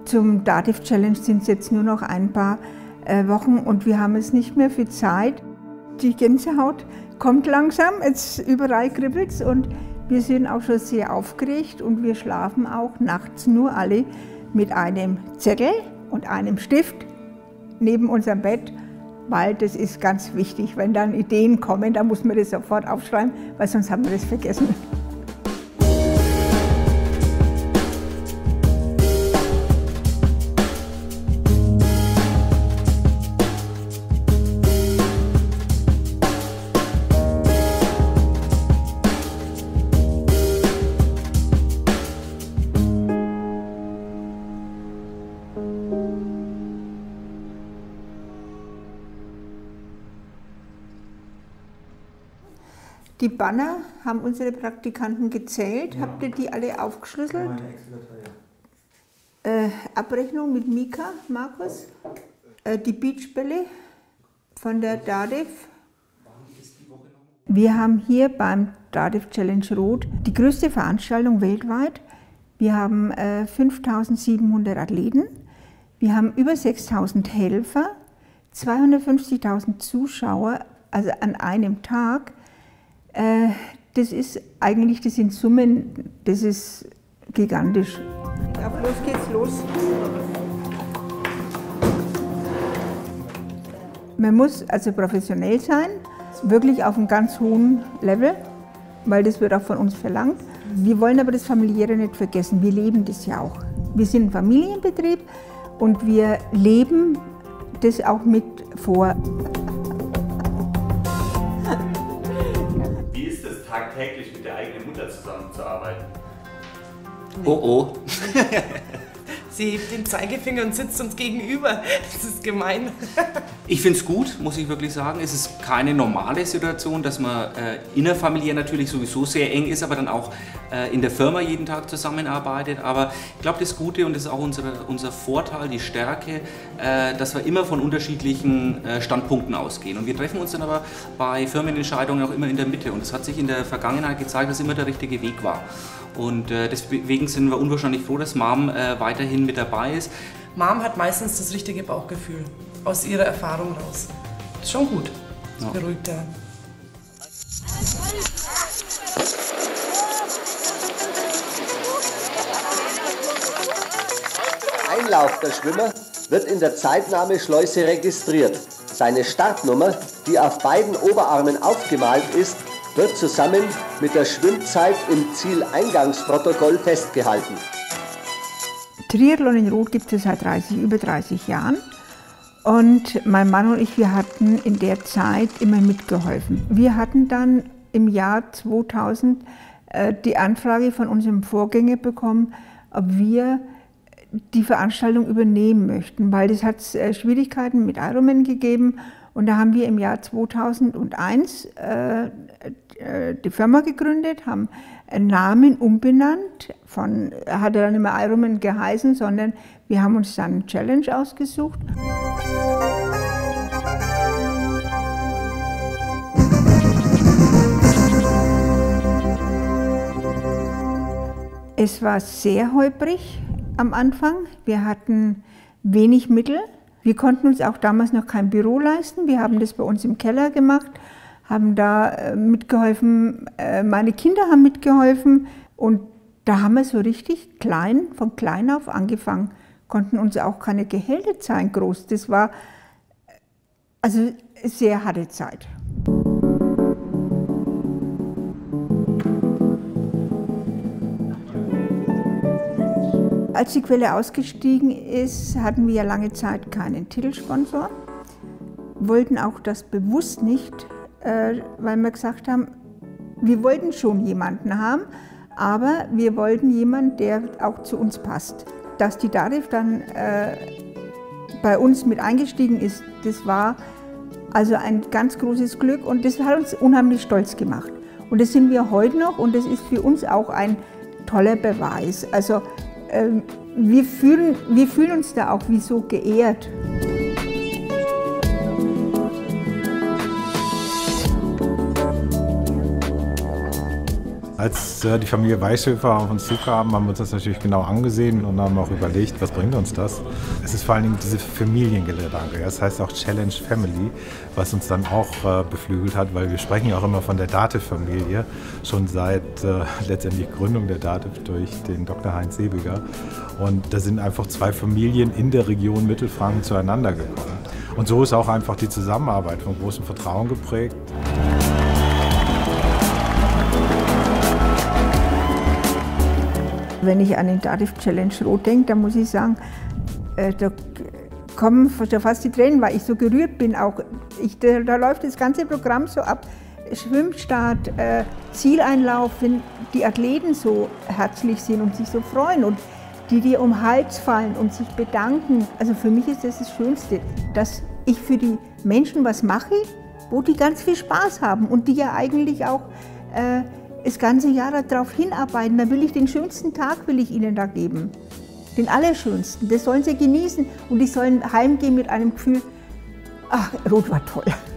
Zum Dativ Challenge sind es jetzt nur noch ein paar Wochen und wir haben jetzt nicht mehr viel Zeit. Die Gänsehaut kommt langsam, jetzt überall kribbelt es und wir sind auch schon sehr aufgeregt und wir schlafen auch nachts nur alle mit einem Zettel und einem Stift neben unserem Bett, weil das ist ganz wichtig. Wenn dann Ideen kommen, dann muss man das sofort aufschreiben, weil sonst haben wir das vergessen. Die Banner haben unsere Praktikanten gezählt. Ja. Habt ihr die alle aufgeschlüsselt? Abrechnung mit Mika, Markus. Die Beachbälle von der Dativ. Wir haben hier beim Dativ Challenge Rot die größte Veranstaltung weltweit. Wir haben 5.700 Athleten. Wir haben über 6.000 Helfer, 250.000 Zuschauer, also an einem Tag. Das ist eigentlich, das sind Summen, das ist gigantisch. Ja, los geht's los. Man muss also professionell sein, wirklich auf einem ganz hohen Level, weil das wird auch von uns verlangt. Wir wollen aber das Familiäre nicht vergessen, wir leben das ja auch. Wir sind ein Familienbetrieb und wir leben das auch mit vor. Tagtäglich mit der eigenen Mutter zusammenzuarbeiten? Oh oh. Sie hebt den Zeigefinger und sitzt uns gegenüber. Das ist gemein. Ich finde es gut, muss ich wirklich sagen. Es ist keine normale Situation, dass man innerfamiliär natürlich sowieso sehr eng ist, aber dann auch in der Firma jeden Tag zusammenarbeitet. Aber ich glaube, das Gute und das ist auch unser Vorteil, die Stärke, dass wir immer von unterschiedlichen Standpunkten ausgehen. Und wir treffen uns dann aber bei Firmenentscheidungen auch immer in der Mitte. Und es hat sich in der Vergangenheit gezeigt, dass immer der richtige Weg war. Und deswegen sind wir unwahrscheinlich froh, dass Mom weiterhin mit dabei ist. Mom hat meistens das richtige Bauchgefühl, aus ihrer Erfahrung raus. Das ist schon gut, das beruhigt er. Einlauf der Schwimmer wird in der Zeitnahmeschleuse registriert. Seine Startnummer, die auf beiden Oberarmen aufgemalt ist, wird zusammen mit der Schwimmzeit im Zieleingangsprotokoll festgehalten. Triathlon in Rot gibt es seit über 30 Jahren und mein Mann und ich, wir hatten in der Zeit immer mitgeholfen. Wir hatten dann im Jahr 2000 die Anfrage von unserem Vorgänger bekommen, ob wir die Veranstaltung übernehmen möchten, weil es hat Schwierigkeiten mit Ironman gegeben und da haben wir im Jahr 2001 die Firma gegründet, haben einen Namen umbenannt, hat er dann nicht mehr Ironman geheißen, sondern wir haben uns dann eine Challenge ausgesucht. Es war sehr holprig am Anfang, wir hatten wenig Mittel. Wir konnten uns auch damals noch kein Büro leisten, wir haben das bei uns im Keller gemacht, haben da mitgeholfen, meine Kinder haben mitgeholfen und da haben wir so richtig von klein auf angefangen, konnten uns auch keine Gehälter zahlen groß. Das war also eine sehr harte Zeit. Als die Quelle ausgestiegen ist, hatten wir ja lange Zeit keinen Titelsponsor, wollten auch das bewusst nicht, weil wir gesagt haben, wir wollten schon jemanden haben, aber wir wollten jemanden, der auch zu uns passt. Dass die Dativ dann bei uns mit eingestiegen ist, das war also ein ganz großes Glück und das hat uns unheimlich stolz gemacht. Und das sind wir heute noch und das ist für uns auch ein toller Beweis. Also wir fühlen uns da auch wie so geehrt. Als die Familie Weichhöfer auf uns zukam, haben wir uns das natürlich genau angesehen und haben auch überlegt, was bringt uns das. Es ist vor allen Dingen diese Familiengedanke, das heißt auch Challenge Family, was uns dann auch beflügelt hat, weil wir sprechen ja auch immer von der Dativ-Familie, schon seit letztendlich Gründung der Dativ durch den Dr. Heinz Sebiger. Und da sind einfach zwei Familien in der Region Mittelfranken zueinander gekommen. Und so ist auch einfach die Zusammenarbeit von großem Vertrauen geprägt. Wenn ich an den Dativ Challenge Rot denke, dann muss ich sagen, da kommen schon fast die Tränen, weil ich so gerührt bin. Auch da läuft das ganze Programm so ab. Schwimmstart, Zieleinlauf, wenn die Athleten so herzlich sind und sich so freuen und die dir um den Hals fallen und sich bedanken. Also für mich ist das Schönste, dass ich für die Menschen was mache, wo die ganz viel Spaß haben und die ja eigentlich auch das ganze Jahr darauf hinarbeiten. Da will ich den schönsten Tag ihnen da geben. Den allerschönsten. Das sollen sie genießen und die sollen heimgehen mit einem Gefühl, ach, Rot war toll.